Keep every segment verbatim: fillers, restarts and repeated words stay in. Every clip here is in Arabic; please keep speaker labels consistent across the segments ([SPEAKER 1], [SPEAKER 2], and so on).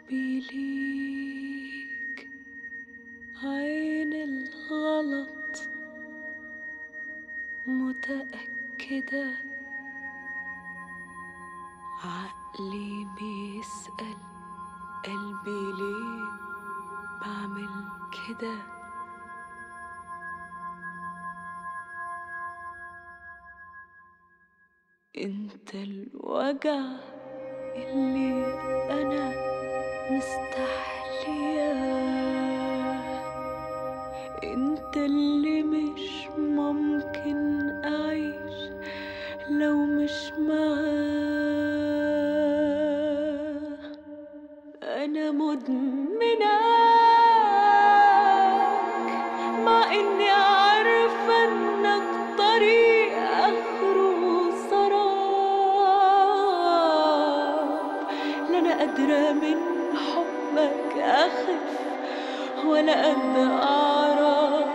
[SPEAKER 1] حبي ليك عين الغلط، متأكدة عقلي بيسأل قلبي ليه بعمل كده. انت الوجع اللي انا مستحلياه، انت اللي مش ممكن اعيش لو مش معاه. انا مدمناك مع اني عارفه انك طريق اخره سراب. لا انا قادره من حبك اخف ولا قد اعرف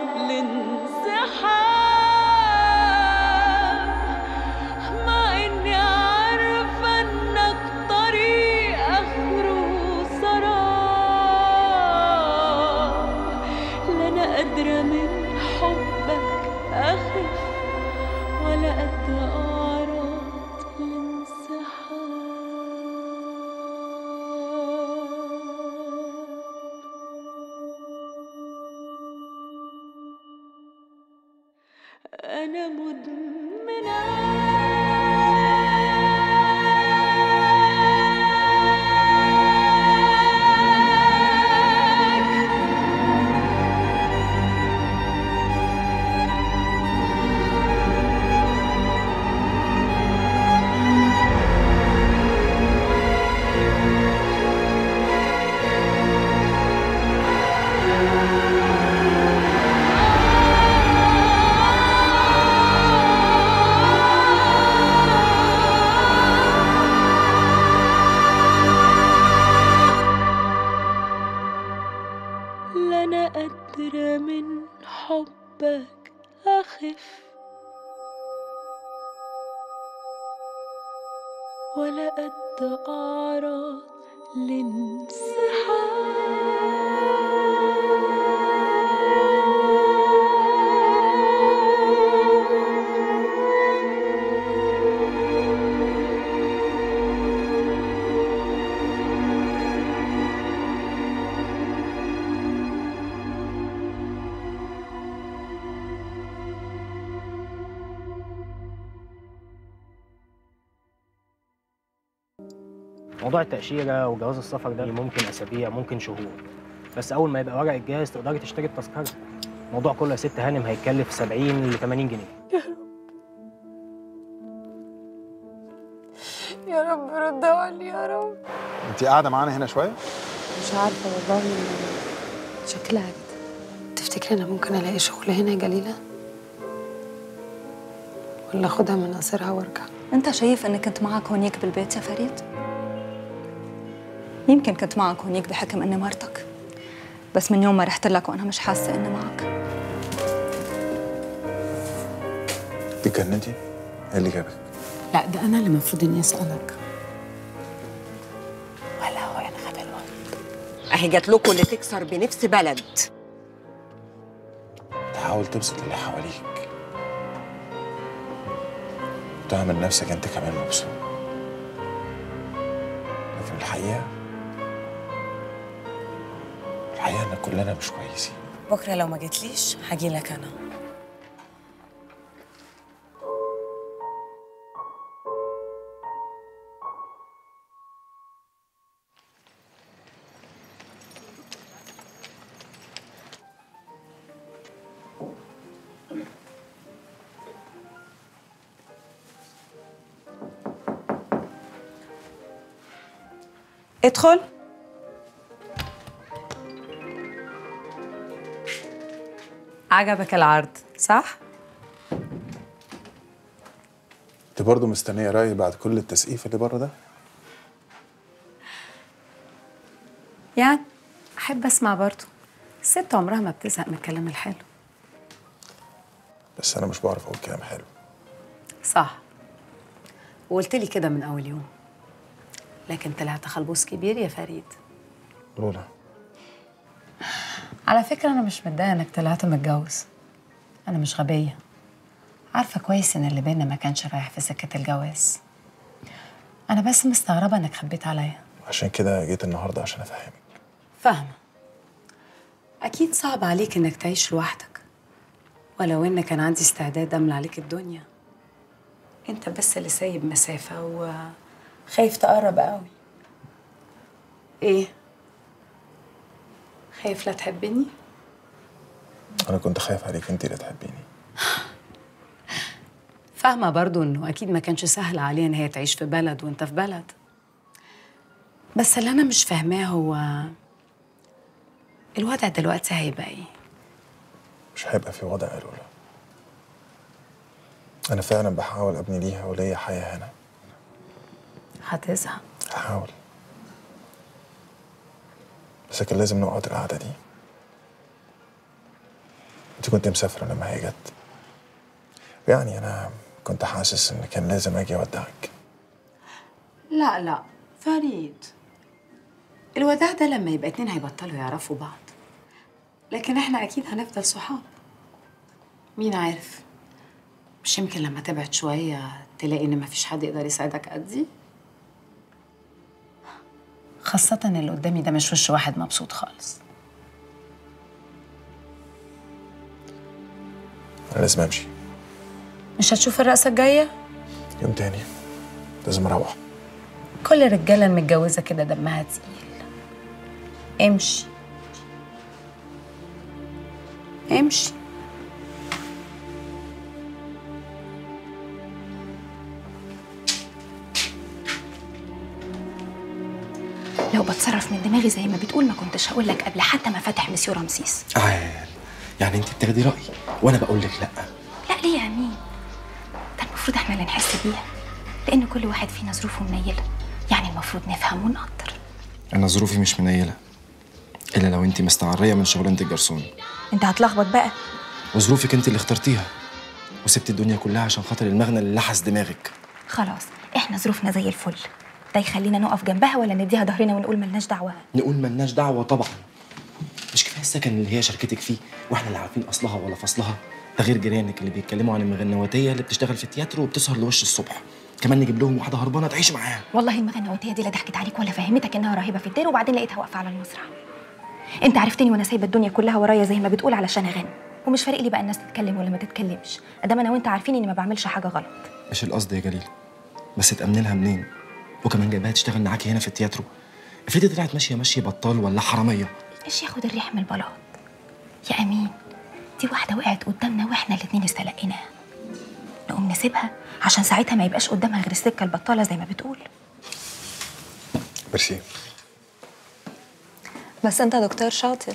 [SPEAKER 1] الانسحاب، مع اني عارفه انك طريق اخره سراب. لا انا قادره من حبك اخف ولا قد اعرف الانسحاب. أنا مدمنة. لا أنا قادرة من حبك أخف ولا قد أعرض
[SPEAKER 2] موضوع التأشيرة وجواز السفر ده ممكن أسابيع ممكن شهور، بس أول ما يبقى ورق الجاهز تقدري تشتري التذكرة. الموضوع كله يا ست هانم هيكلف سبعين ل ثمانين جنيه.
[SPEAKER 1] يا رب يا رب رد علي يا رب.
[SPEAKER 3] انت قاعده معانا هنا شويه؟
[SPEAKER 4] مش عارفه والله، شكلها كده. تفتكري انا ممكن الاقي شغل هنا يا جليله، ولا اخدها من قصرها وارجع؟
[SPEAKER 5] انت شايف اني كنت معك هونيك بالبيت يا فريد؟ يمكن كنت معك هونيك بحكم اني مرتك، بس من يوم ما رحت لك وانا مش حاسه اني معك.
[SPEAKER 3] اتجننتي؟ ايه اللي جابك؟
[SPEAKER 4] لا ده انا اللي المفروض اني اسالك. ولا هو انا غبي الوقت؟
[SPEAKER 6] اهي جات لكم اللي تكسر بنفس بلد.
[SPEAKER 3] تحاول تبسط اللي حواليك وتعمل نفسك انت كمان مبسوط، لكن الحقيقه الحقيقه ان كلنا مش كويسين.
[SPEAKER 4] بكره لو ما جيتليش هاجي لك انا.
[SPEAKER 6] ادخل.
[SPEAKER 4] عجبك العرض صح؟
[SPEAKER 3] انت برضه مستنيه رأيي بعد كل التسقيف اللي بره ده؟
[SPEAKER 4] يعني احب اسمع برضه. الست عمرها ما بتزهق من الكلام الحلو.
[SPEAKER 3] بس انا مش بعرف اقول كلام حلو.
[SPEAKER 4] صح، وقلت لي كده من اول يوم، لكن طلعت خلبوس كبير يا فريد.
[SPEAKER 3] لولا،
[SPEAKER 4] على فكرة أنا مش متضايقة إنك طلعت متجوز. أنا مش غبية، عارفة كويس إن اللي بينا ما كانش رايح في سكة الجواز. أنا بس مستغربة إنك خبيت عليا.
[SPEAKER 3] عشان كده جيت النهارده عشان افهمك.
[SPEAKER 4] فاهمة. أكيد صعب عليك إنك تعيش لوحدك، ولو إن كان عندي استعداد أملى عليك الدنيا. أنت بس اللي سايب مسافة وخايف تقرب قوي. إيه؟ خايف لا تحبني؟
[SPEAKER 3] انا كنت خايف عليك انت اللي تحبيني.
[SPEAKER 4] فاهمة برضو إنه أكيد ما كانش سهل عليها إن هي تعيش في بلد وأنت في بلد. بس اللي أنا مش فاهماه هو الوضع دلوقتي هيبقى إيه؟
[SPEAKER 3] مش هيبقى في وضع يا لولا. انا فعلا بحاول ابني ليها وليا حياه هنا.
[SPEAKER 4] هتزهق.
[SPEAKER 3] هحاول، بس كان لازم نقعد القعده دي. انت كنت مسافره لما هي جت، يعني انا كنت حاسس ان كان لازم اجي اودعك.
[SPEAKER 4] لا لا فريد، الوداع ده لما يبقى اتنين هيبطلوا يعرفوا بعض، لكن احنا اكيد هنفضل صحاب. مين عارف، مش يمكن لما تبعد شوية تلاقي ان مفيش حد يقدر يساعدك قدي؟ خاصة ان اللي قدامي ده مش وش واحد مبسوط خالص.
[SPEAKER 3] انا لازم امشي.
[SPEAKER 4] مش هتشوف الرقصة الجاية؟
[SPEAKER 3] يوم تاني، لازم اروح.
[SPEAKER 4] كل الرجالة المتجوزة كده دمها تقيل. امشي امشي.
[SPEAKER 7] لو بتصرف من دماغي زي ما بتقول ما كنتش هقول لك قبل حتى ما فتح مسيو رمسيس.
[SPEAKER 8] عال، يعني انت بتاخدي رأيي وانا بقول لك لا؟
[SPEAKER 7] لا ليه يا امين؟ ده المفروض احنا اللي نحس بيها، لان كل واحد فينا ظروفه منيله، يعني المفروض نفهم ونقدر.
[SPEAKER 8] انا ظروفي مش منيله الا لو انت مستعريه من شغلانه الجرسون.
[SPEAKER 7] انت هتلخبط بقى.
[SPEAKER 8] وظروفك انت اللي اخترتيها وسبت الدنيا كلها عشان خاطر المغنى اللي لحس دماغك.
[SPEAKER 7] خلاص احنا ظروفنا زي الفل، ده يخلينا نقف جنبها ولا نديها ظهرنا ونقول ملناش دعوه؟
[SPEAKER 8] نقول ملناش دعوه طبعا. مش كفايه السكن اللي هي شركتك فيه واحنا اللي عارفين اصلها ولا فصلها؟ ده غير جيرانك اللي بيتكلموا عن المغنواتيه اللي بتشتغل في التياترو وبتسهر لوش الصبح. كمان نجيب لهم واحده هربانه تعيش معاها.
[SPEAKER 7] والله المغنواتيه دي لا ضحكت عليك ولا فهمتك انها راهبه في الدير وبعدين لقيتها واقفه على المسرح. انت عرفتني وانا سايبه الدنيا كلها ورايا زي ما بتقول علشان اغني، ومش فارق لي بقى الناس تتكلم ولا ما تتكلمش، ادام انا وانت عارفين اني ما بعملش حاجه غلط.
[SPEAKER 8] مش القصد يا جليل، بس تامني لها منين؟ وكمان جايباها تشتغل معاكي هنا في التياترو. افرضي طلعت ماشيه ماشيه بطال ولا حراميه.
[SPEAKER 7] ايش ياخد الريح من البلاط يا امين؟ دي واحده وقعت قدامنا واحنا الاتنين استلقيناها، نقوم نسيبها عشان ساعتها ما يبقاش قدامها غير السكه البطاله زي ما بتقول.
[SPEAKER 3] ميرسي.
[SPEAKER 5] بس انت دكتور شاطر.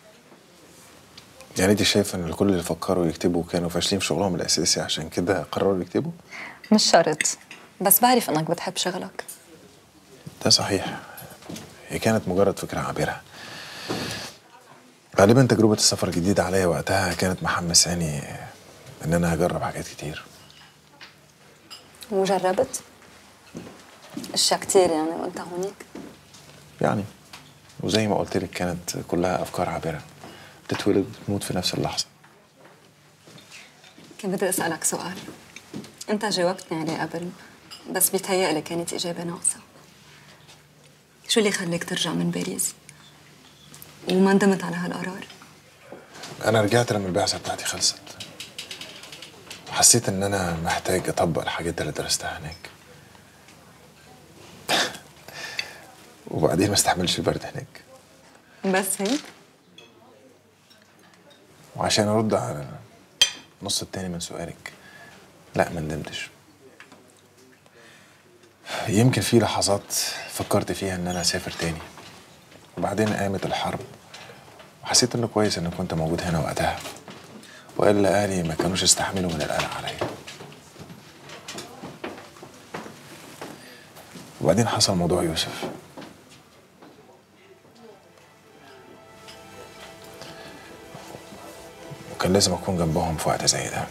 [SPEAKER 3] يعني انت شايفه ان كل اللي فكروا يكتبوا كانوا فاشلين في شغلهم الاساسي عشان كده قرروا يكتبوا؟
[SPEAKER 5] مش شرط، بس بعرف انك بتحب شغلك.
[SPEAKER 3] ده صحيح، هي كانت مجرد فكره عابره. غالبا تجربه السفر الجديده عليا وقتها كانت محمساني ان انا اجرب حاجات كتير.
[SPEAKER 5] وجربت اشياء كتير يعني وانت هونيك؟
[SPEAKER 3] يعني وزي ما قلت لك كانت كلها افكار عابره، بتتولد وتموت في نفس اللحظه.
[SPEAKER 5] كنت بدي اسالك سؤال، انت جاوبتني عليه قبل بس بيتهيألي كانت اجابه ناقصه. شو اللي خليك ترجع من باريس وما ندمت على هالقرار؟
[SPEAKER 3] انا رجعت لما البعثه بتاعتي خلصت، وحسيت ان انا محتاج اطبق الحاجات اللي درستها هناك. وبعدين ما استحملش البرد هناك.
[SPEAKER 5] بس هيك؟
[SPEAKER 3] وعشان ارد على النص التاني من سؤالك، لا ما ندمتش. يمكن في لحظات فكرت فيها ان انا اسافر تاني، وبعدين قامت الحرب وحسيت انه كويس ان كنت موجود هنا وقتها، والا اهلي ما كانوش يستحملوا من القلق عليا. وبعدين حصل موضوع يوسف. وكان لازم اكون جنبهم في وقت زي ده.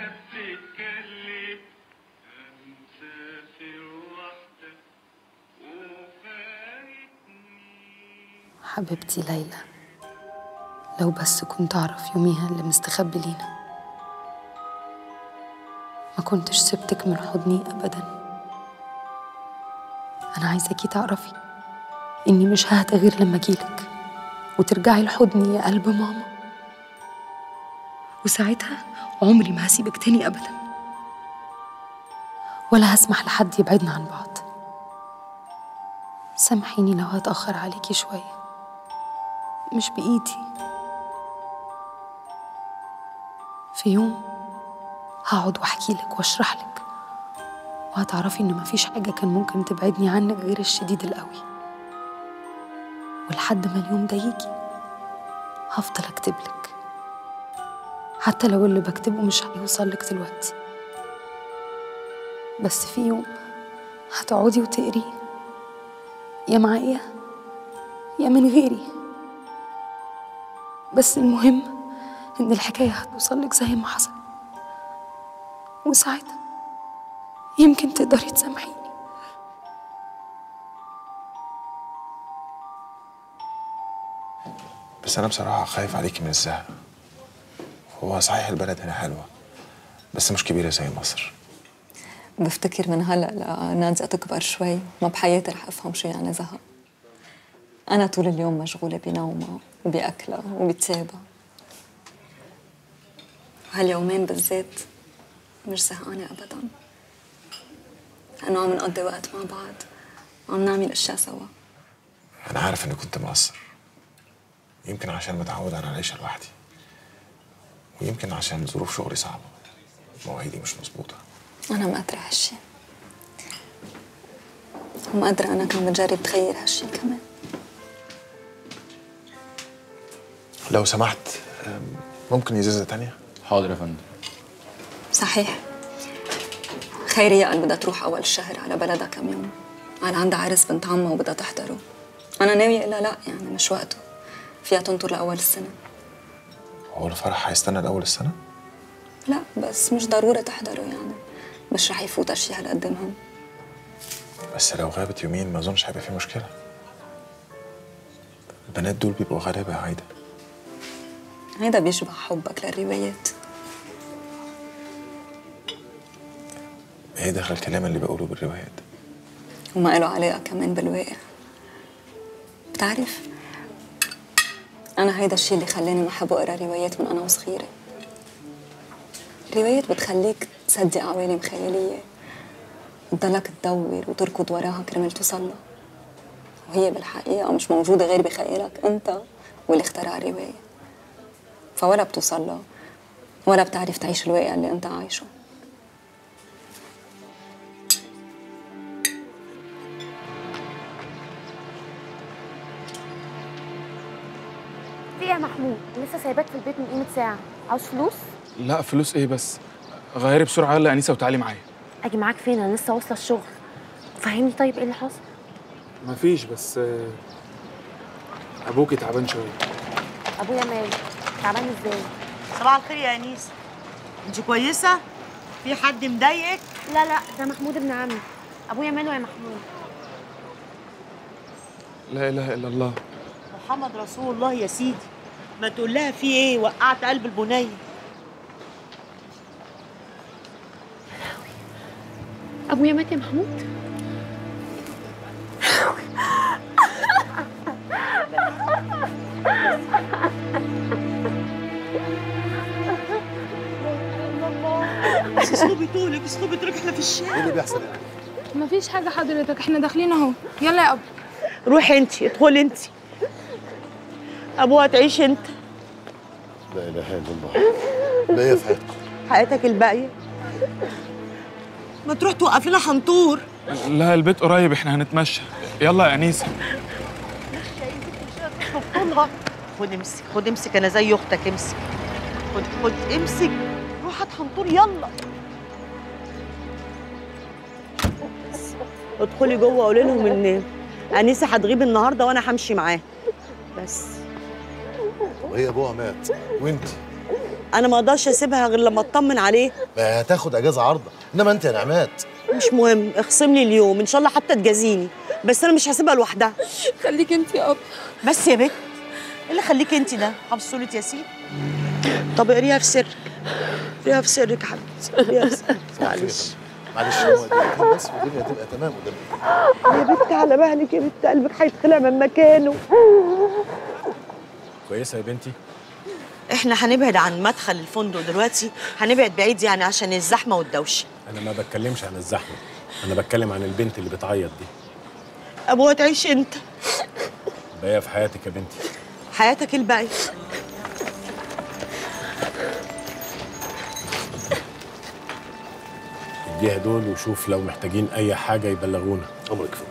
[SPEAKER 9] حبيبتي ليلى، لو بس كنت أعرف يوميها اللي مستخبي لينا ما كنتش سبتك من حضني أبدا. أنا عايزاكي تعرفي إني مش ههدى غير لما أجيلك وترجعي لحضني يا قلب ماما، وساعتها عمري ما هسيبك تاني أبدا، ولا هسمح لحد يبعدنا عن بعض. سامحيني لو هتأخر عليكي شوية، مش بإيدي. في يوم هقعد واحكي لك واشرح لك، وهتعرفي ان مفيش حاجة كان ممكن تبعدني عنك غير الشديد القوي. ولحد ما اليوم ده يجي هفضل اكتب لك، حتى لو اللي بكتبه مش هيوصل لك دلوقتي، بس في يوم هتقعدي وتقريه، يا معايا يا من غيري. بس المهم إن الحكاية هتوصل لك زي ما حصل، وساعتها يمكن تقدري تسامحيني.
[SPEAKER 3] بس أنا بصراحة خايف عليكي من الزهق. هو صحيح البلد هنا حلوة بس مش كبيرة زي مصر.
[SPEAKER 5] بفتكر من هلا لنادية تكبر شوي ما بحياتي رح افهم شو يعني زهق. انا طول اليوم مشغوله بنومها وباكلها وبتسابها، وهاليومين بالذات مش زهقانه ابدا، لانه عم نقضي وقت مع بعض وعم نعمل اشياء سوا.
[SPEAKER 3] أنا عارف إني كنت مقصر، يمكن عشان متعود على العيشة لوحدي، ويمكن عشان ظروف شغلي صعبة، مواعيدي مش مظبوطة.
[SPEAKER 5] أنا مقدرة هالشي، ومقدرة أنا كمان بجرب تغير هالشي كمان.
[SPEAKER 3] لو سمحت ممكن إزازة تانية؟
[SPEAKER 10] حاضر يا فندم.
[SPEAKER 5] صحيح خيرية قال بدها تروح أول الشهر على بلدها كم يوم، قال عندها عرس بنت عمها وبدها تحضره. أنا ناوية إلا لا، يعني مش وقته، فيها تنطر لأول السنة.
[SPEAKER 3] هو الفرح هيستنى لأول السنة؟
[SPEAKER 5] لا بس مش ضروري تحضره، يعني مش رح يفوت أشياء هالقد مهم.
[SPEAKER 3] بس لو غابت يومين ما أظنش هيبقى في مشكلة. البنات دول بيبقوا غلابة يا عايدة.
[SPEAKER 5] هيدا بيشبه حبك للروايات.
[SPEAKER 3] ايه دخل الكلام اللي بقوله بالروايات؟
[SPEAKER 5] وما له علاقة كمان بالواقع. بتعرف أنا هيدا الشيء اللي خلاني ما أحب أقرأ روايات من أنا وصغيرة. الروايات بتخليك تصدق عوالم خيالية بتضلك تدور وتركض وراها كرمال توصل لها، وهي بالحقيقة مش موجودة غير بخيالك أنت واللي اخترع الرواية. فولا بتوصل لها ولا بتعرف تعيش الواقع اللي أنت عايشه.
[SPEAKER 11] في ايه يا محمود؟ لسه سايباك في البيت من قيمة ساعة، عاوز فلوس؟
[SPEAKER 10] لا فلوس ايه بس؟ غيري بسرعة يلا يا أنيسة وتعالي معايا.
[SPEAKER 11] أجي معاك فين؟ أنا لسه واصلة الشغل. فهمني طيب إيه اللي حصل؟
[SPEAKER 10] مفيش، بس أبوكي تعبان شوية.
[SPEAKER 11] أبويا ماله؟ تعبان إزاي؟
[SPEAKER 12] صباح الخير يا أنيسة، أنت كويسة؟ في حد مضايقك؟
[SPEAKER 11] لا لا ده محمود ابن عمي. أبويا ماله يا محمود؟
[SPEAKER 10] لا إله إلا الله
[SPEAKER 12] محمد رسول الله يا سيدي. ما تقول لها في إيه؟ وقعت قلب البنية.
[SPEAKER 11] أبويا مات يا محمود؟
[SPEAKER 12] اسلوبي طولك، اسلوبي طولك، احنا في الشارع.
[SPEAKER 13] ايه اللي بيحصل هنا؟
[SPEAKER 14] مفيش حاجة حضرتك، احنا داخلين اهو. يلا يا أبو.
[SPEAKER 12] روحي انت، ادخلي انت. أبوها تعيش انت.
[SPEAKER 13] لا إله إلا الله. باقية في حياتكم.
[SPEAKER 12] حياتك الباقية؟ ما تروح توقف لنا حنطور.
[SPEAKER 10] لا البيت قريب، احنا هنتمشى. يلا يا أنيسة.
[SPEAKER 12] خد امسك، خد امسك، أنا زي أختك، امسك. خد خد امسك، روح هات حنطور يلا. ادخلي جوه وقولي لهم ان أنيسة هتغيب النهارده وانا همشي معاها. بس
[SPEAKER 13] وهي ابوها مات وانت
[SPEAKER 12] انا ما اقدرش اسيبها غير لما اطمن عليه.
[SPEAKER 13] ما هتاخد اجازه عارضه، انما انت يا نعمات
[SPEAKER 12] مش مهم، اخصم لي اليوم ان شاء الله حتى تجازيني، بس انا مش هسيبها لوحدها.
[SPEAKER 14] خليك انت يا اب.
[SPEAKER 12] بس يا بنت، ايه اللي خليكي انت ده؟ حافظ سوره ياسين؟ طب اقريها في سرك، اقريها في سرك يا حبيبتي، اقريها في سرك. معلش
[SPEAKER 13] معلش هو دقيقتين بس والدنيا هتبقى تمام قدامك.
[SPEAKER 12] يا بنت على مهلك يا بنت، قلبك هيتخلع من مكانه.
[SPEAKER 3] كويسه يا بنتي؟
[SPEAKER 12] احنا هنبعد عن مدخل الفندق دلوقتي، هنبعد بعيد يعني عشان الزحمه والدوشه.
[SPEAKER 15] انا ما بتكلمش عن الزحمه، انا بتكلم عن البنت اللي بتعيط دي.
[SPEAKER 12] ابوها تعيش انت
[SPEAKER 15] باقيه في حياتك يا بنتي.
[SPEAKER 12] حياتك الباقيه.
[SPEAKER 15] اديها دول وشوف لو محتاجين اي حاجه يبلغونا.
[SPEAKER 13] امرك فوق.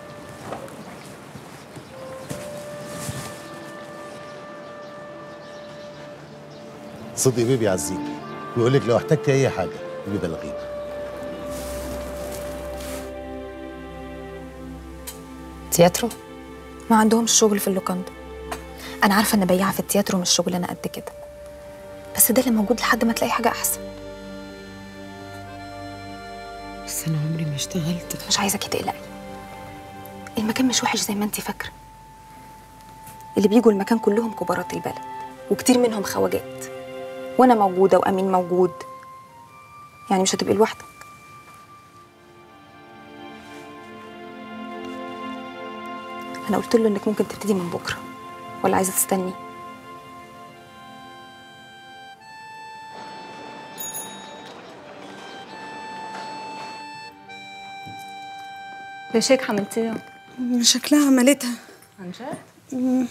[SPEAKER 13] صدقي بيبي عزيك ويقول لك لو احتجتي اي حاجه يبقى بلغينا.
[SPEAKER 7] تياترو؟ ما عندهمش شغل في اللوكاندا. انا عارفه ان بياعه في التياترو مش شغل انا قد كده، بس ده اللي موجود لحد ما تلاقي حاجه احسن.
[SPEAKER 4] بس انا عمري ما اشتغلت.
[SPEAKER 7] مش عايزاكي تقلقي، المكان مش وحش زي ما انتي فاكره. اللي بيجوا المكان كلهم كبارات البلد وكتير منهم خواجات، وانا موجوده وامين موجود، يعني مش هتبقي لوحدك. انا قلت له انك ممكن تبتدي من بكره، ولا عايزه تستني؟ ليش هيك حملتيها؟
[SPEAKER 4] شكلها عملتها.
[SPEAKER 7] عن جد؟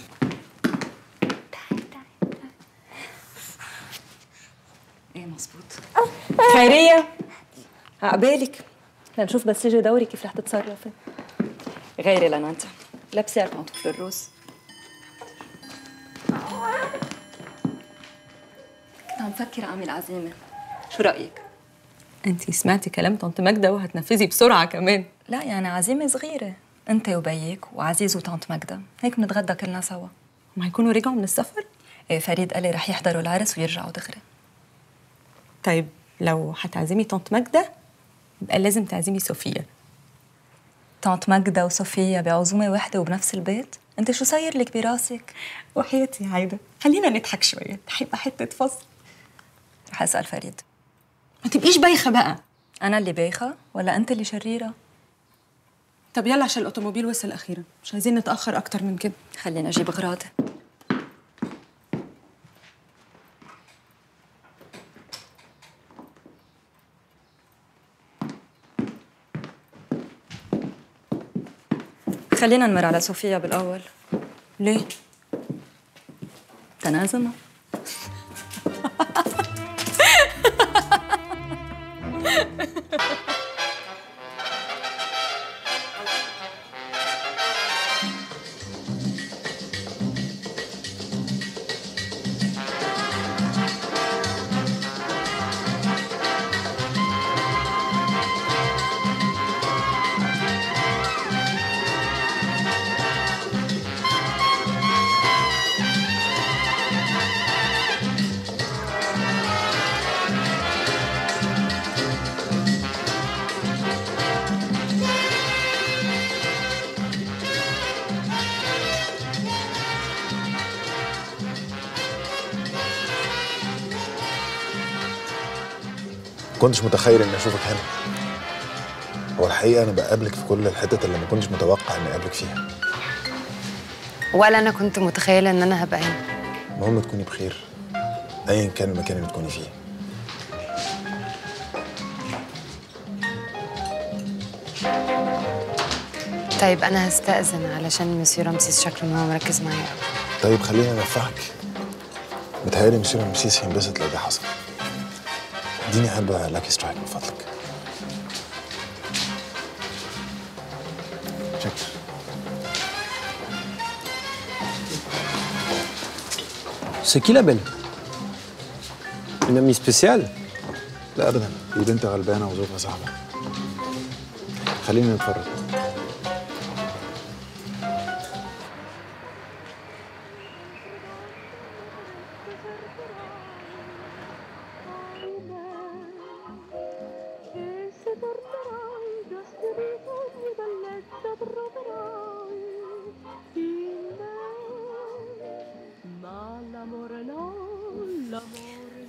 [SPEAKER 5] ايه مظبوط. خيرية عقبالك، لنشوف بس يجي دوري كيف رح تتصرفي. غيري لنانتا، لبسي على منطوف الروس. كنت عم فكر اعمل عزيمة، شو رأيك؟ انتي سمعتي كلام طنط ماجدة وهتنفذي بسرعة كمان. لا يعني عزيمة صغيرة، انت وبيك وعزيز وطنط ماجدة، هيك بنتغدى كلنا سوا. ما يكونوا رجعوا من السفر؟ ايه فريد قال لي رح يحضروا العرس ويرجعوا دغري. طيب لو هتعزمي طنط ماجدة يبقى لازم تعزمي صوفيا. طنط ماجدة وصوفيا بعزومة واحدة وبنفس البيت؟ انت شو صاير لك براسك؟ وحياتي يا عايدة خلينا نضحك شوية، رح يبقى حتة فصل. رح اسأل فريد.
[SPEAKER 4] ما تبقيش بايخة بقى.
[SPEAKER 5] أنا اللي بايخة ولا أنت اللي شريرة؟
[SPEAKER 4] طب يلا عشان الأوتوموبيل وصل أخيرا، مش عايزين نتأخر أكتر من كده.
[SPEAKER 5] خلينا أجيب أغراضي. خلينا نمر على صوفيا بالأول.
[SPEAKER 4] ليه؟
[SPEAKER 5] تنازمة.
[SPEAKER 3] كنتش متخيل اني اشوفك هنا. هو الحقيقه انا بقابلك في كل الحتت اللي ما كنتش متوقع اني اقابلك فيها.
[SPEAKER 9] ولا انا كنت متخيله ان انا هبقى هنا.
[SPEAKER 3] المهم تكوني بخير ايا كان المكان اللي تكوني فيه.
[SPEAKER 9] طيب انا هستأذن علشان مسيو رمسيس شكله ان هو مركز معايا.
[SPEAKER 3] طيب خليني انفعك. متهيألي مسيو رمسيس هينبسط لو ده حصل. اديني علبة لاكي سترايك من فضلك. شكرا.
[SPEAKER 16] C'est qui la belle? Une amie spéciale?
[SPEAKER 3] لا ابدا، دي بنت غلبانه وظروفها صعبه. خلينا نتفرج.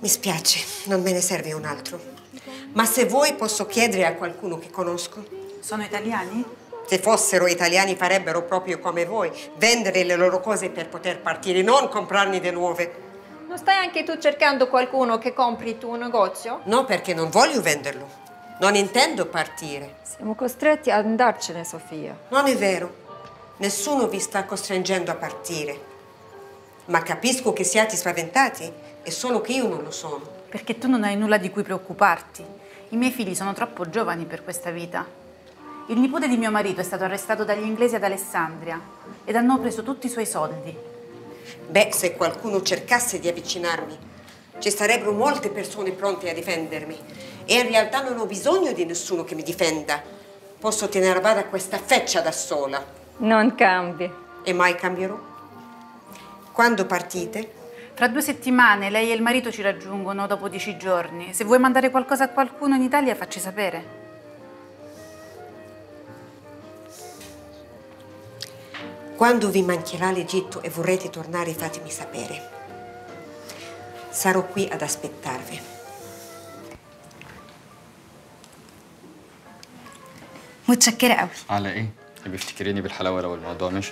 [SPEAKER 6] Mi spiace, non me ne serve un altro. Ma se vuoi posso chiedere a qualcuno che conosco.
[SPEAKER 17] Sono italiani?
[SPEAKER 6] Se fossero italiani farebbero proprio come voi, vendere le loro cose per poter partire, non comprarne di nuove.
[SPEAKER 18] Non stai anche tu cercando qualcuno che compri il tuo negozio?
[SPEAKER 6] No, perché non voglio venderlo. Non intendo partire.
[SPEAKER 18] Siamo costretti ad andarcene, Sofia.
[SPEAKER 6] Non è vero. Nessuno vi sta costringendo a partire. Ma capisco che siate spaventati, è solo che io non lo sono.
[SPEAKER 17] Perché tu non hai nulla di cui preoccuparti. I miei figli sono troppo giovani per questa vita. Il nipote di mio marito è stato arrestato dagli inglesi ad Alessandria ed hanno preso tutti i suoi soldi.
[SPEAKER 6] Beh, se qualcuno cercasse di avvicinarmi, ci sarebbero molte persone pronte a difendermi. E in realtà non ho bisogno di nessuno che mi difenda. Posso tenere a bada questa feccia da sola.
[SPEAKER 18] Non cambi.
[SPEAKER 6] E mai cambierò? Quando partite?
[SPEAKER 17] Fra due settimane lei e il marito ci raggiungono dopo dieci giorni. Se vuoi mandare qualcosa a qualcuno in Italia, facci sapere.
[SPEAKER 6] Quando vi mancherà l'Egitto e vorrete tornare, fatemi sapere. Sarò qui ad aspettarvi.
[SPEAKER 7] متشكرة قوي.
[SPEAKER 19] على ايه؟ بيفتكريني بالحلاوه لو الموضوع مشي.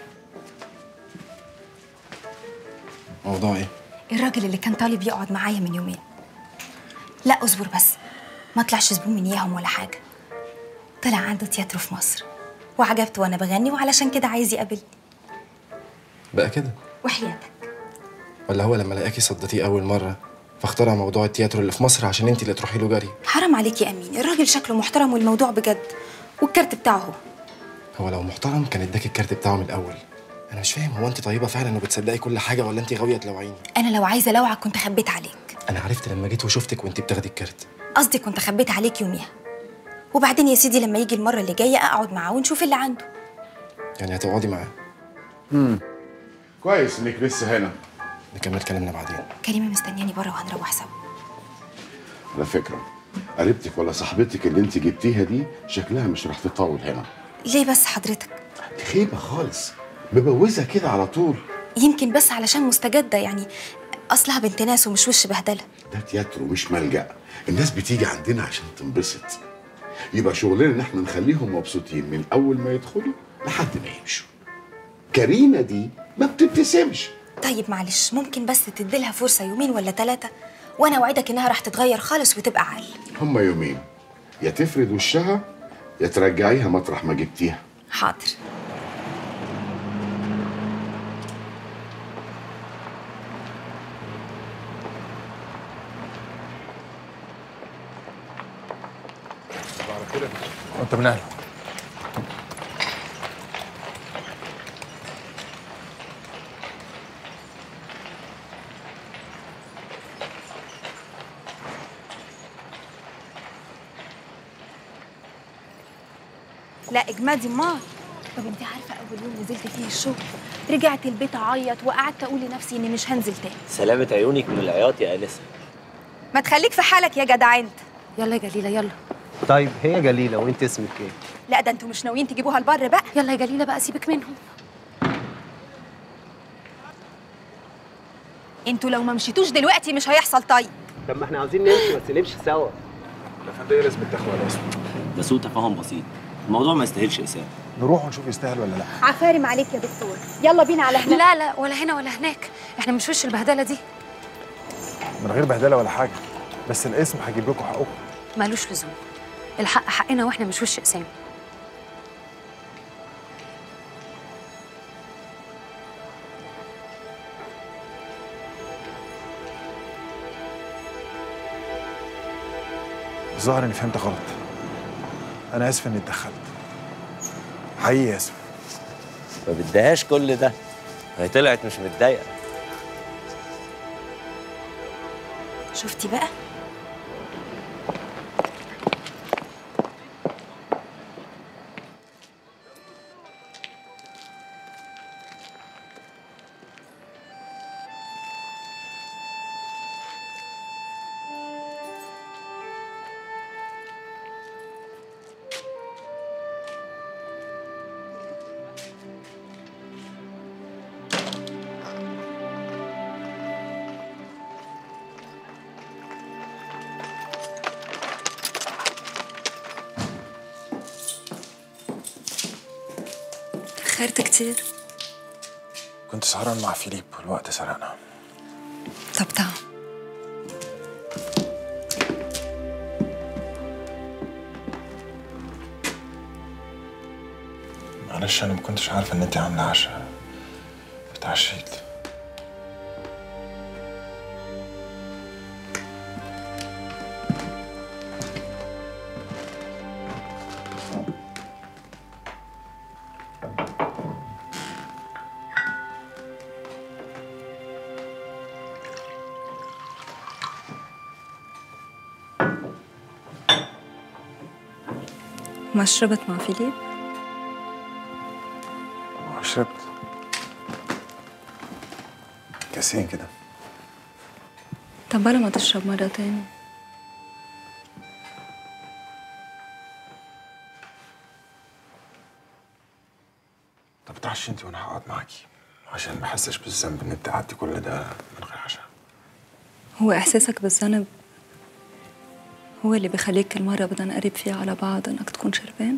[SPEAKER 8] موضوع ايه؟
[SPEAKER 7] الراجل اللي كان طالب يقعد معايا من يومين. لا اصبر بس، ما طلعش زبون من اياهم ولا حاجة. طلع عنده تياترو في مصر وعجبته وانا بغني وعلشان كده عايز يقابلني.
[SPEAKER 8] بقى كده؟
[SPEAKER 7] وحياتك.
[SPEAKER 8] ولا هو لما لقاكي صدتيه أول مرة فاخترع موضوع التياترو اللي في مصر عشان انت اللي تروحي له جري؟
[SPEAKER 7] حرام عليك يا امين، الراجل شكله محترم والموضوع بجد، والكارت بتاعه هو.
[SPEAKER 8] هو لو محترم كان اداك الكارت بتاعه من الأول. أنا مش فاهم، هو أنت طيبة فعلا وبتصدقي كل حاجة ولا أنت غاوية تلوعيني؟
[SPEAKER 7] أنا لو عايزة ألوعك كنت خبيت عليك.
[SPEAKER 8] أنا عرفت لما جيت وشفتك وأنت بتاخدي الكارت.
[SPEAKER 7] قصدي كنت خبيت عليك يوميها. وبعدين يا سيدي لما يجي المرة اللي جاية أقعد معاه ونشوف اللي عنده.
[SPEAKER 8] يعني هتقعدي معاه؟
[SPEAKER 20] امم كويس إنك لسه هنا.
[SPEAKER 8] نكمل كلامنا بعدين.
[SPEAKER 7] كريمة مستنياني بره وهنروح سوا.
[SPEAKER 20] على فكرة قريبتك ولا صاحبتك اللي انت جبتيها دي شكلها مش راح تطول هنا.
[SPEAKER 7] ليه بس حضرتك؟
[SPEAKER 20] دي خيبة خالص، مبوزة كده على طول.
[SPEAKER 7] يمكن بس علشان مستجدة، يعني أصلها بنت ناس ومش وش بهدلة.
[SPEAKER 20] ده تياترو مش ملجأ، الناس بتيجي عندنا عشان تنبسط. يبقى شغلنا ان احنا نخليهم مبسوطين من أول ما يدخلوا لحد ما يمشوا. كريمة دي ما بتبتسمش.
[SPEAKER 7] طيب معلش، ممكن بس تديلها فرصة يومين ولا ثلاثة، وأنا أوعدك إنها راح تتغير خالص وتبقى عال.
[SPEAKER 20] هما يومين، يا تفرد وشها يا ترجعيها مطرح ما جبتيها.
[SPEAKER 7] حاضر.
[SPEAKER 3] وانت من اهله.
[SPEAKER 7] لا اجمادي ما. طب انت عارفه اول يوم نزلت فيه الشغل رجعت البيت اعيط وقعدت اقول لنفسي اني مش هنزل تاني.
[SPEAKER 21] سلامة عيونك من العياط يا انسه.
[SPEAKER 7] ما تخليك في حالك يا جدع انت.
[SPEAKER 9] يلا يا جليله يلا.
[SPEAKER 16] طيب هي جليله وانت اسمك ايه؟
[SPEAKER 7] لا ده انتوا مش ناويين تجيبوها البر بقى.
[SPEAKER 9] يلا يا جليله بقى سيبك منهم.
[SPEAKER 7] انتوا لو ما مشيتوش دلوقتي مش هيحصل. طيب
[SPEAKER 16] طب ما احنا عاوزين نمشي بس نمشي سوا.
[SPEAKER 3] يا فندم ايه رسم الدخل ولا اسمه؟
[SPEAKER 21] ده سوء تفاهم بسيط، الموضوع ما يستاهلش اسامه.
[SPEAKER 3] نروح ونشوف يستاهل ولا لا.
[SPEAKER 7] عفارم عليك يا دكتور، يلا بينا على هناك.
[SPEAKER 9] لا لا ولا هنا ولا هناك، احنا مش وش البهدله دي.
[SPEAKER 3] من غير بهدله ولا حاجه، بس الاسم هجيب لكم حقكم.
[SPEAKER 9] مالوش لزوم، الحق حقنا واحنا مش وش اسامه.
[SPEAKER 3] الظاهر اني فهمت غلط. انا اسف اني اتدخلت، حقيقي اسف.
[SPEAKER 21] ما بدهاش كل ده، هي طلعت مش متضايقه.
[SPEAKER 7] شفتي بقى؟
[SPEAKER 5] تأخرت كتير.
[SPEAKER 3] كنت سهران مع فيليب والوقت سرقنا.
[SPEAKER 5] طب تعال.
[SPEAKER 3] معلش انا ما كنتش عارفه ان انت عامله عشاء. اتعشيت.
[SPEAKER 5] ما شربت مع فيليب؟
[SPEAKER 3] شربت كاسين كده.
[SPEAKER 5] طب بلا ما تشرب مرة تاني.
[SPEAKER 3] طب اتعشي انت وانا هقعد معاكي عشان ما احسش بالذنب ان انت قعدتي كل ده من غير عشاء.
[SPEAKER 5] هو احساسك بالذنب هو اللي بيخليك كل مرة بدنا نقرب فيها على بعض انك تكون شربان؟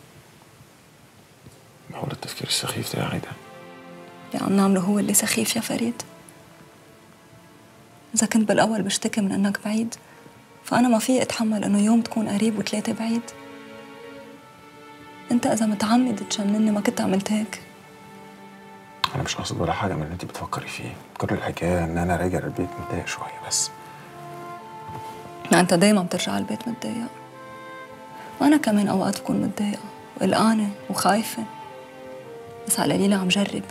[SPEAKER 3] هو التفكير السخيف ده يا عايدة؟
[SPEAKER 5] اللي عم نعمله هو اللي سخيف يا فريد. إذا كنت بالأول بشتكي من إنك بعيد فأنا ما في أتحمل إنه يوم تكون قريب وثلاثة بعيد. أنت إذا متعمد تجنني ما كنت عملت هيك.
[SPEAKER 3] أنا مش قاصد ولا حاجة من اللي أنت بتفكري فيه، كل الحكاية إن أنا راجع البيت متضايق شوية بس.
[SPEAKER 5] ما أنت دايما بترجع البيت متضايق، وأنا كمان أوقات بكون متضايقة وقلقانة وخايفة، بس على القليلة عم جرب.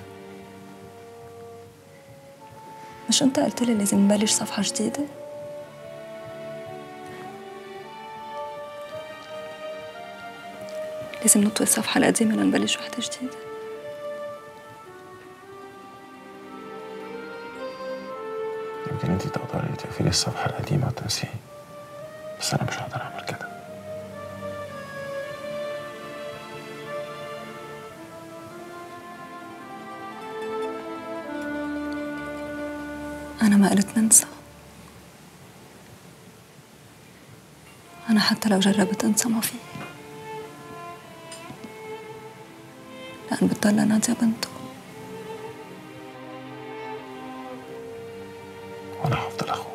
[SPEAKER 5] مش أنت قلت لي لازم نبلش صفحة جديدة؟ لازم نطوي الصفحة القديمة لنبلش وحدة جديدة.
[SPEAKER 3] يمكن أنت تقدري تقفلي الصفحة القديمة وتنسيه، بس أنا مش هقدر أعمل كده.
[SPEAKER 5] أنا ما قلت ننسى، أنا حتى لو جربت أنسى ما في، لأن بتضل نادية بنته.
[SPEAKER 3] وأنا هفضل أخوه.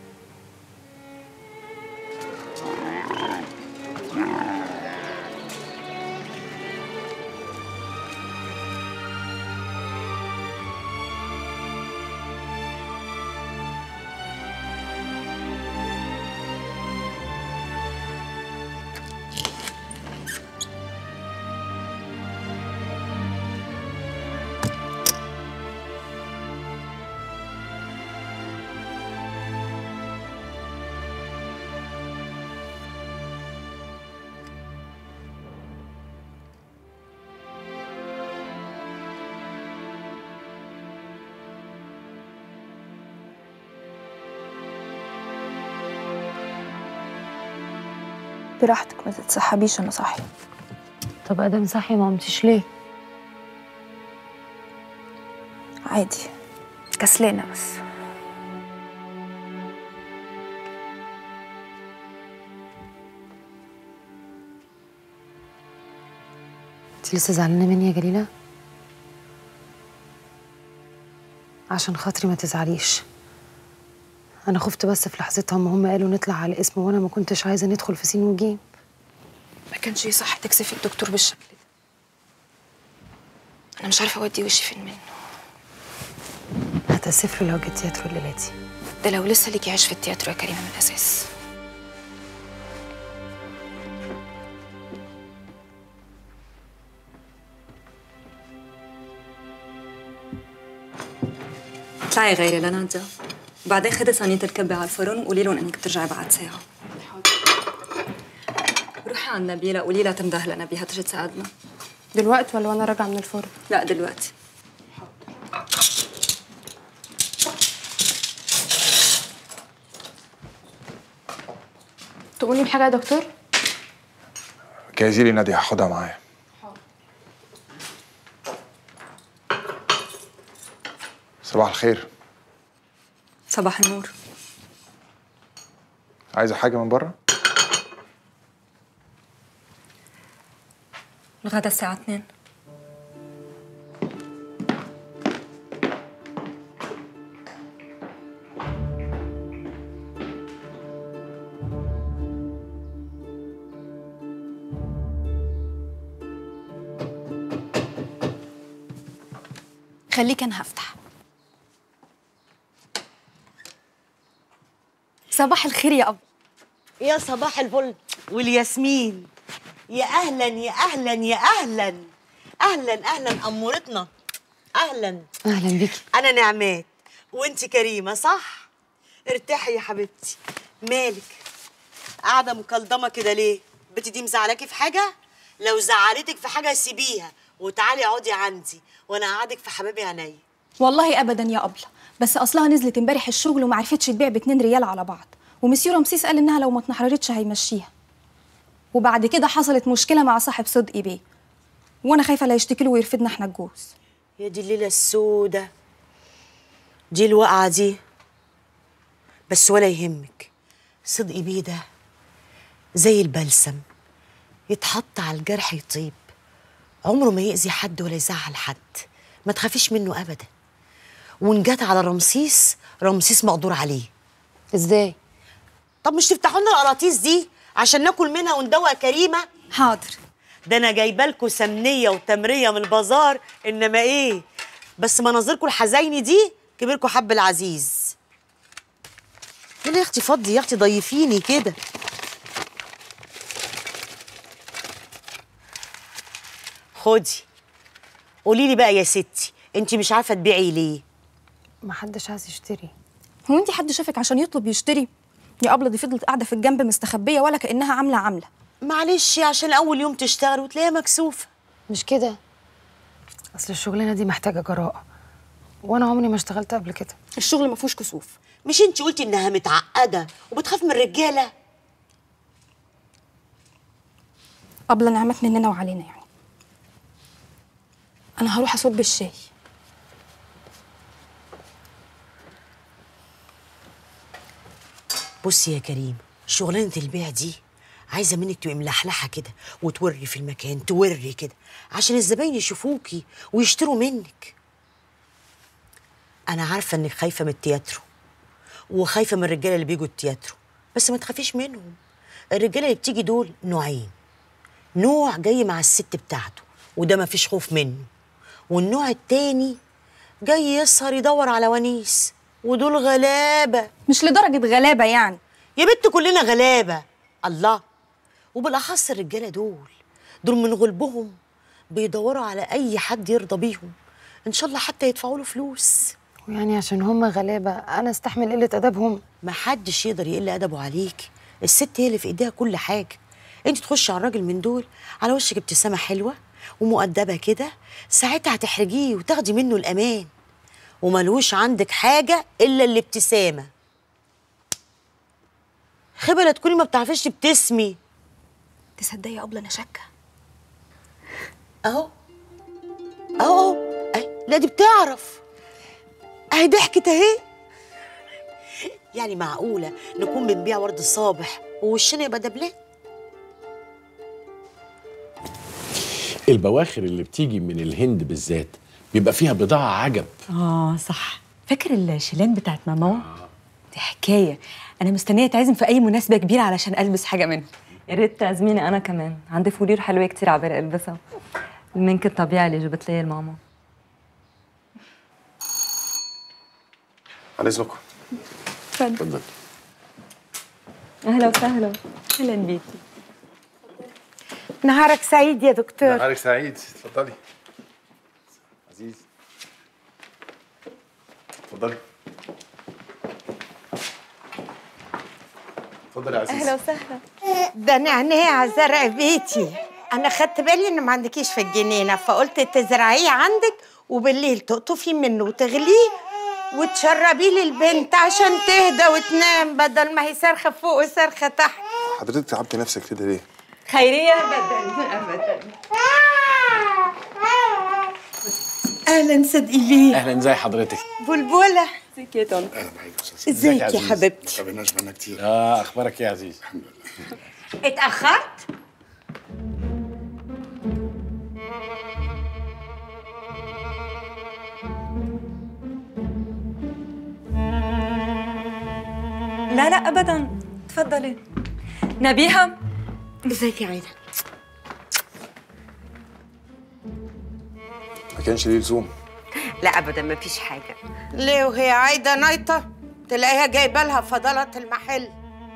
[SPEAKER 7] براحتك ما تتسحبيش، انا صاحيه.
[SPEAKER 9] طب ادم صاحيه ما قمتيش ليه؟
[SPEAKER 7] عادي، كسلانه بس.
[SPEAKER 9] انت لسه زعلانه مني يا جليله؟ عشان خاطري ما تزعليش. انا خفت بس في لحظتها ما هم قالوا نطلع على اسم، وانا ما كنتش عايزه ندخل في سين وجيم.
[SPEAKER 7] ما كانش يصح تكسفي الدكتور بالشكل ده. انا مش عارفه اودي وشي فين منه.
[SPEAKER 9] هتأسف له لو جيت تياترو الليلاتي.
[SPEAKER 7] ده لو لسه ليكي عيش في التياترو يا كريمه من الاساس.
[SPEAKER 5] اطلعي غيري لنادية، وبعدين خدي صينية الكبة على الفرن وقولي لهم انك بترجعي بعد ساعة. روحي عند نبيلة قولي لها تنده لنا بيها تجي تساعدنا.
[SPEAKER 14] دلوقتي ولا وانا راجعة من الفرن؟
[SPEAKER 5] لا دلوقتي.
[SPEAKER 14] تقولي بحاجة يا دكتور؟
[SPEAKER 3] جايزي لي نادية هاخدها معايا. صباح الخير.
[SPEAKER 5] صباح النور.
[SPEAKER 3] عايزة حاجة من بره؟
[SPEAKER 5] الغدا الساعة اتنين.
[SPEAKER 7] خليك انا هفتح. صباح الخير يا ابو.
[SPEAKER 12] يا صباح الفل والياسمين. يا اهلا يا اهلا يا اهلا اهلا اهلا امورتنا. اهلا
[SPEAKER 9] اهلا بيكي.
[SPEAKER 12] انا نعمات وانت كريمه صح؟ ارتاحي يا حبيبتي. مالك قاعده مكلضمه كده ليه؟ بنتي دي مزعلاكي في حاجه؟ لو زعلتك في حاجه سيبيها وتعالي اقعدي عندي وانا اقعدك في حبايبي عينيا.
[SPEAKER 7] والله ابدا يا ابله، بس اصلها نزلت امبارح الشغل وما عرفتش تبيع باتنين ريال على بعض، ومسيو رمسيس قال انها لو ما اتنحررتش هيمشيها. وبعد كده حصلت مشكله مع صاحب صدقي بيه، وانا خايفه لا يشتكي له ويرفدنا احنا الجوز.
[SPEAKER 12] يا دي الليله السودة دي الوقعه دي. بس ولا يهمك، صدقي بيه ده زي البلسم، يتحط على الجرح يطيب، عمره ما يأذي حد ولا يزعل حد، ما تخافيش منه ابدا. وان جت على رمسيس، رمسيس مقدور عليه.
[SPEAKER 9] ازاي؟
[SPEAKER 12] طب مش تفتحوا لنا القراطيس دي عشان ناكل منها وندوق كريمه؟
[SPEAKER 7] حاضر.
[SPEAKER 12] ده انا جايبه لكم سمنيه وتمريه من البازار، انما ايه بس مناظركم الحزيني دي كبيركم حب العزيز. يلا يا اختي فضي يا اختي ضيفيني كده. خدي قولي لي بقى يا ستي، انت مش عارفه تبيعي ليه؟
[SPEAKER 9] ما حدش عايز يشتري.
[SPEAKER 7] هو انت حد شافك عشان يطلب يشتري؟ يا ابله دي فضلت قاعده في الجنب مستخبيه ولا كانها عامله عامله.
[SPEAKER 12] معلش عشان اول يوم تشتغل وتلاقيها مكسوفه.
[SPEAKER 9] مش كده، اصل الشغلانه دي محتاجه جراءه، وانا عمري ما اشتغلت قبل كده.
[SPEAKER 7] الشغل ما فيهوش كسوف.
[SPEAKER 12] مش انت قلتي انها متعقده وبتخاف من الرجاله؟
[SPEAKER 7] ابله نعمت مننا وعلينا يعني. انا هروح اصب الشاي.
[SPEAKER 12] بصي يا كريم، شغلانه البيع دي عايزه منك تبقي ملحلحه كده وتوري في المكان، توري كده عشان الزباين يشوفوكي ويشتروا منك. انا عارفه انك خايفه من التياترو وخايفه من الرجاله اللي بيجوا التياترو، بس ما تخافيش منهم. الرجاله اللي بتيجي دول نوعين، نوع جاي مع الست بتاعته وده ما فيش خوف منه، والنوع التاني جاي يسهر يدور على ونيس ودول غلابه.
[SPEAKER 7] مش لدرجه غلابه يعني
[SPEAKER 12] يا بنت، كلنا غلابه. الله، وبالاخص الرجاله دول دول من غلبهم بيدوروا على اي حد يرضى بيهم، ان شاء الله حتى يدفعوا له فلوس.
[SPEAKER 9] ويعني عشان هم غلابه انا استحمل قله ادبهم؟
[SPEAKER 12] ما حدش يقدر يقل ادبه عليك، الست هي اللي في ايديها كل حاجه. انت تخشي على الراجل من دول على وشك ابتسامه حلوه ومؤدبه كده، ساعتها هتحرجيه وتاخدي منه الامان، وملوش عندك حاجه الا الابتسامه. خبره تكوني ما بتعرفيش تبتسمي.
[SPEAKER 7] تصدقي يا ابله انا شاكه
[SPEAKER 12] اهو اهو اهي. لا دي بتعرف اهي، ضحكت اهي. يعني معقوله نكون بنبيع ورد الصابح ووشنا يبقى دبلان؟
[SPEAKER 15] البواخر اللي بتيجي من الهند بالذات بيبقى فيها بضاعة عجب.
[SPEAKER 5] اه صح، فاكر الشيلان بتاعت ماما؟ دي حكايه، انا مستنيه اتعزم في اي مناسبه كبيره علشان البس حاجه منهم.
[SPEAKER 2] يا ريت تعزميني انا كمان، عندي فورير حلوه كتير عبالي البسها، المنك الطبيعي اللي جبت لي الماما.
[SPEAKER 3] على اذنكم.
[SPEAKER 2] اتفضل. اهلا وسهلا. اهلا بيكي.
[SPEAKER 22] نهارك سعيد يا دكتور.
[SPEAKER 3] نهارك سعيد، اتفضلي. عزيز اتفضلي. اتفضلي يا عزيز.
[SPEAKER 22] اهلا وسهلا. ده نعناع زرع بيتي، انا خدت بالي انه ما عندكيش في الجنينه فقلت تزرعيه عندك وبالليل تقطفي منه وتغليه وتشربيه للبنت عشان تهدى وتنام بدل ما هي صرخه فوق وصرخه تحت.
[SPEAKER 3] حضرتك تعبتي نفسك كده ليه؟
[SPEAKER 22] خيريه ابدا ابدا. اهلا صدقي بيه.
[SPEAKER 15] اهلا، زي حضرتك؟
[SPEAKER 22] بلبله.
[SPEAKER 2] ازيك يا طنط؟
[SPEAKER 15] اهلا بحضرتك.
[SPEAKER 22] ازيك يا حبيبتي؟
[SPEAKER 15] ما قابلناش بقالنا كتير. اه اخبارك ايه يا عزيز؟ الحمد لله.
[SPEAKER 22] اتاخرت؟
[SPEAKER 5] لا لا ابدا، تفضلي. نبيهه.
[SPEAKER 22] ازيك يا عينه؟
[SPEAKER 3] ما كانش ليه لزوم.
[SPEAKER 6] لا ابدا ما فيش حاجه.
[SPEAKER 22] ليه وهي عايده نايطه تلاقيها جايبه لها فضلات المحل؟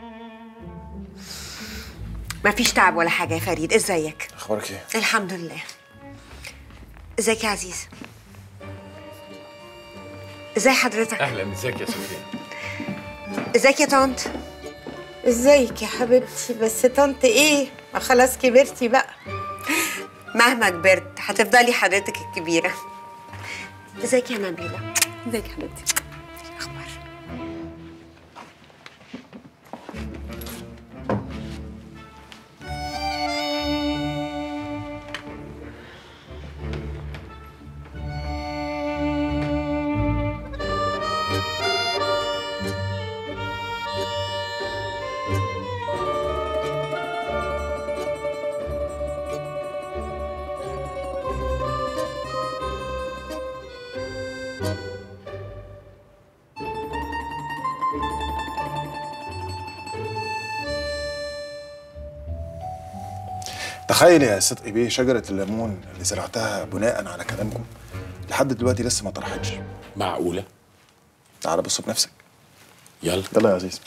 [SPEAKER 6] ما فيش تعب ولا حاجه يا فريد. ازيك؟
[SPEAKER 3] اخبارك ايه؟
[SPEAKER 6] الحمد لله. ازيك يا عزيز؟ ازي حضرتك؟
[SPEAKER 15] اهلا. ازيك يا سفيان؟
[SPEAKER 6] ازيك يا طنط؟
[SPEAKER 22] ازيك يا حبيبتي؟ بس طنط ايه؟ ما خلاص كبرتي بقى.
[SPEAKER 6] مهما كبرت هتفضلي حضرتك الكبيره. ازيك يا نبيله؟ ازيك يا حبيبتي؟ اخبار؟
[SPEAKER 3] تخيل يا صدقي بيه شجرة الليمون اللي زرعتها بناء على كلامكم لحد دلوقتي لسه ما طرحتش.
[SPEAKER 15] معقولة؟
[SPEAKER 3] تعال بص بنفسك.
[SPEAKER 15] يلا
[SPEAKER 3] يلا يا عزيز.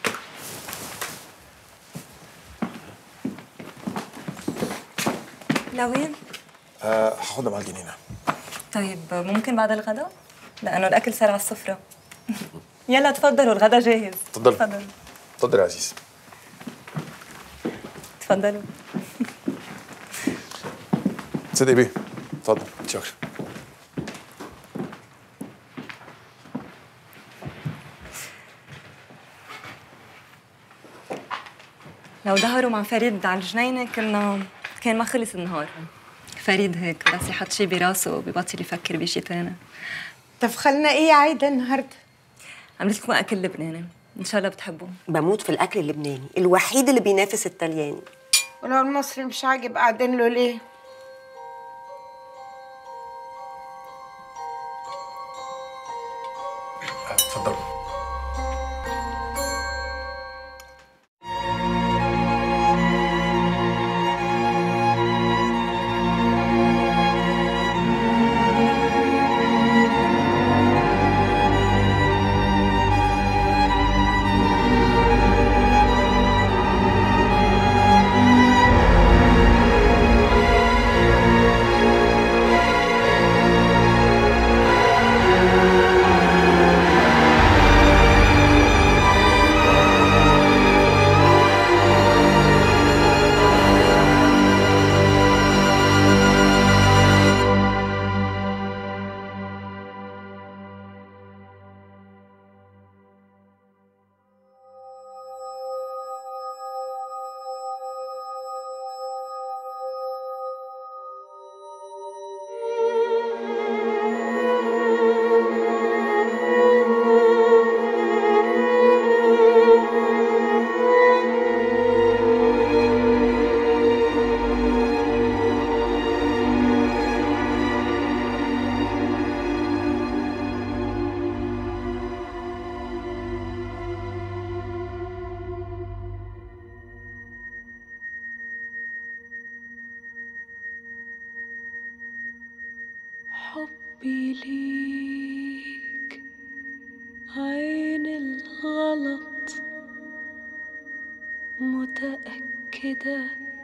[SPEAKER 2] لوين؟
[SPEAKER 3] أه هاخدها مع الجنينة.
[SPEAKER 2] طيب ممكن بعد الغداء؟ لأنه الأكل صار على السفرة. يلا تفضلوا الغداء جاهز.
[SPEAKER 3] تفضلوا.
[SPEAKER 2] تفضلوا.
[SPEAKER 3] اتفضل يا عزيز.
[SPEAKER 2] تفضلوا.
[SPEAKER 3] صدقي بيه اتفضل. شكرا.
[SPEAKER 2] لو ظهروا مع فريد على الجنينة كنا كان ما خلص النهار. فريد هيك بس يحط شي براسه وبيبطل يفكر بشي تاني.
[SPEAKER 22] تفخلنا ايه يا عايده النهارده؟
[SPEAKER 2] عملت لكم أكل لبناني، إن شاء الله بتحبوه.
[SPEAKER 6] بموت في الاكل اللبناني، الوحيد اللي بينافس الطلياني.
[SPEAKER 22] ولو المصري مش عاجب قاعدين له ليه؟
[SPEAKER 3] اتفضلوا.
[SPEAKER 1] حبي ليك عين الغلط، متأكدة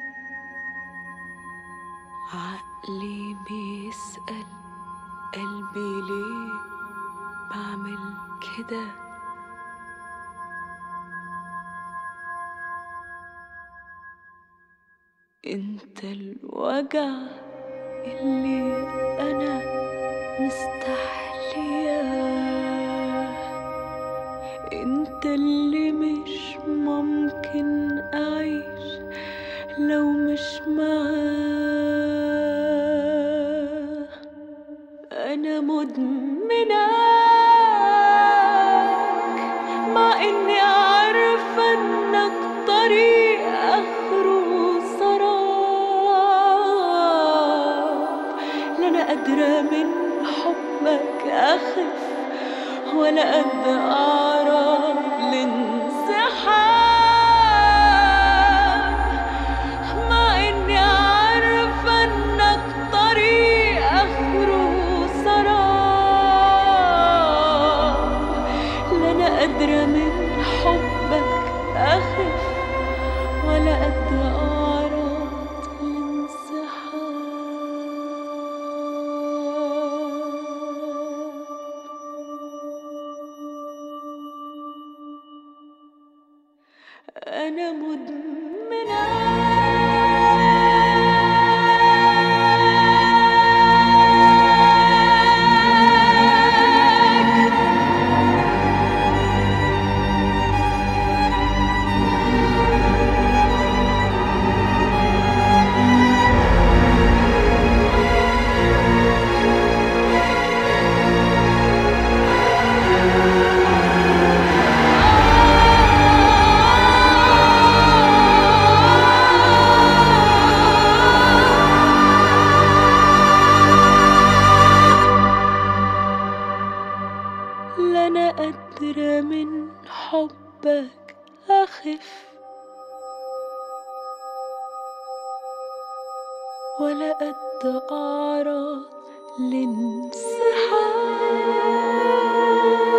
[SPEAKER 1] عقلي بيسأل قلبي ليه بعمل كده. انت الوجع اللي أنا مستحلياه، انت اللي مش ممكن أعيش لو مش معاه. أنا مدمناك مع إني عارفة إنك طريق آخره سراب. لا أنا قادرة من حبك أخف ولا قد أعرض لانسحاب، مع إني عارفة إنك طريق آخره سراب. أنا مدمناك مع إني عارفة إنك طريق آخره سراب. لا أنا قادرة من حبك أخف ولا قد أعرض لانسحاب، مع إني عارفة إنك طريق آخره سراب. أنا مدمناك مع إني عارفة إنك طريق آخره سراب. مع إني عارفة إنك طريق آخره سراب. أنا مدمنة لا أنا قادرة من حبك أخف ولا قد أعرض لانسحاب